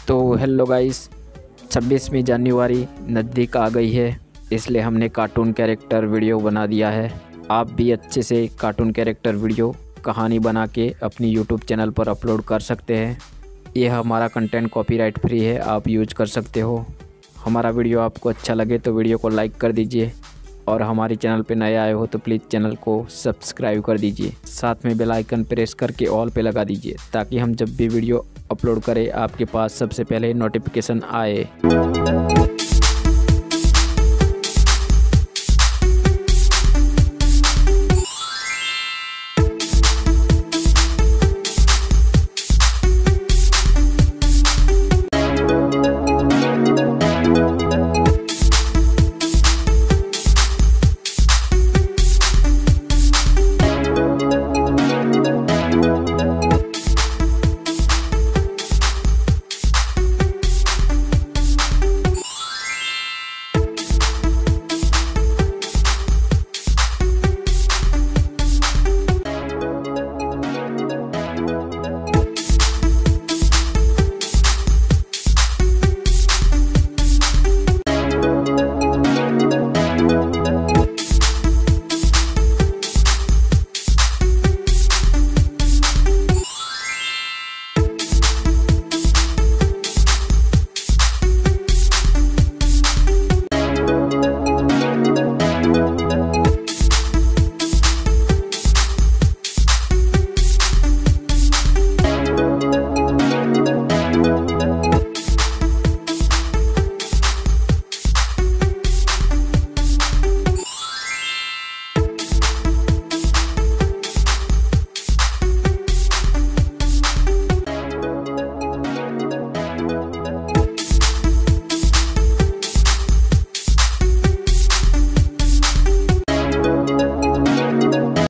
तो hello guys, 26वीं जनवरी नज़दीक आ गई है, इसलिए हमने कार्टून कैरेक्टर वीडियो बना दिया है। आप भी अच्छे से कार्टून कैरेक्टर वीडियो कहानी बना के अपनी यूट्यूब चैनल पर अपलोड कर सकते हैं। यह हमारा कंटेंट कॉपीराइट फ्री है, आप यूज कर सकते हो। हमारा वीडियो आपको अच्छा लगे तो वीडियो को लाइक कर दीजिए और हमारे चैनल पे नए आए हो तो प्लीज़ चैनल को सब्सक्राइब कर दीजिए। साथ में बेल आइकन प्रेस करके ऑल पे लगा दीजिए ताकि हम जब भी वीडियो अपलोड करें आपके पास सबसे पहले नोटिफिकेशन आए।